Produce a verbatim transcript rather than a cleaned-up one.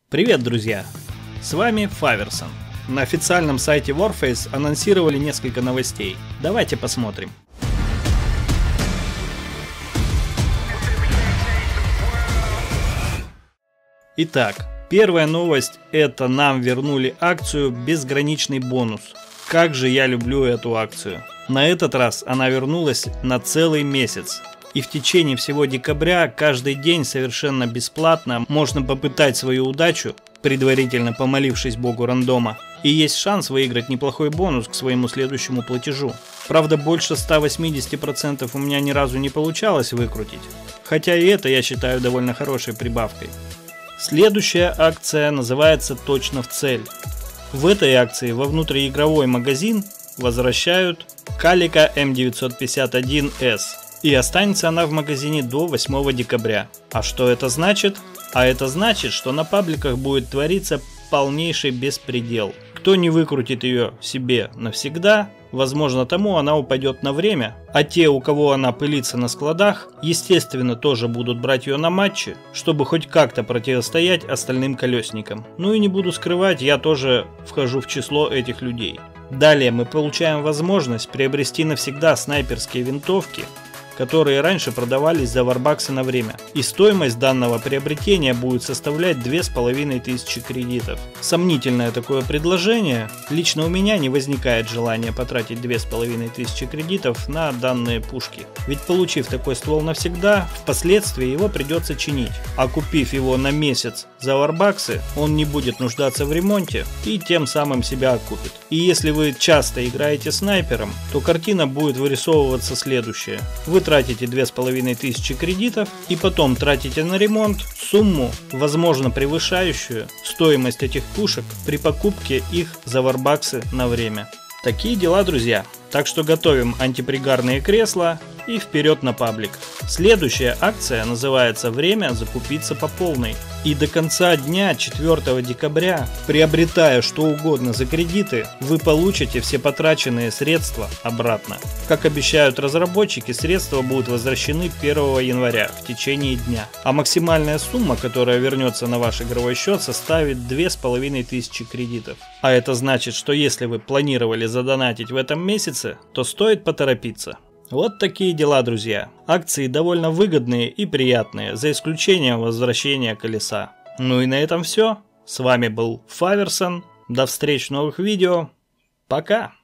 Привет, друзья! С вами Фаверсон. На официальном сайте Warface анонсировали несколько новостей. Давайте посмотрим. Итак, первая новость – это нам вернули акцию «Безграничный бонус». Как же я люблю эту акцию. На этот раз она вернулась на целый месяц. И в течение всего декабря каждый день совершенно бесплатно можно попытать свою удачу, предварительно помолившись богу рандома, и есть шанс выиграть неплохой бонус к своему следующему платежу. Правда, больше ста восьмидесяти процентов у меня ни разу не получалось выкрутить, хотя и это я считаю довольно хорошей прибавкой. Следующая акция называется «Точно в цель». В этой акции во внутриигровой магазин возвращают Калика эм девятьсот пятьдесят один эс. И останется она в магазине до восьмого декабря. А что это значит? А это значит, что на пабликах будет твориться полнейший беспредел. Кто не выкрутит ее себе навсегда, возможно, тому она упадет на время. А те, у кого она пылится на складах, естественно, тоже будут брать ее на матчи, чтобы хоть как-то противостоять остальным колесникам. Ну и не буду скрывать, я тоже вхожу в число этих людей. Далее мы получаем возможность приобрести навсегда снайперские винтовки, которые раньше продавались за варбаксы на время. И стоимость данного приобретения будет составлять две с половиной тысячи кредитов. Сомнительное такое предложение. Лично у меня не возникает желания потратить две с половиной тысячи кредитов на данные пушки. Ведь получив такой ствол навсегда, впоследствии его придется чинить. А купив его на месяц за варбаксы, он не будет нуждаться в ремонте и тем самым себя окупит. И если вы часто играете снайпером, то картина будет вырисовываться следующая. Вы тратите две с половиной тысячи кредитов и потом тратите на ремонт сумму, возможно превышающую стоимость этих пушек при покупке их за варбаксы на время. Такие дела, друзья. Так что готовим антипригарные кресла и вперед на паблик. Следующая акция называется «Время закупиться по полной». И до конца дня четвёртого декабря, приобретая что угодно за кредиты, вы получите все потраченные средства обратно. Как обещают разработчики, средства будут возвращены первого января в течение дня. А максимальная сумма, которая вернется на ваш игровой счет, составит две с половиной тысячи кредитов. А это значит, что если вы планировали задонатить в этом месяце, то стоит поторопиться. Вот такие дела, друзья. Акции довольно выгодные и приятные, за исключением возвращения колеса. Ну и на этом все. С вами был Фаверсон. До встречи в новых видео. Пока!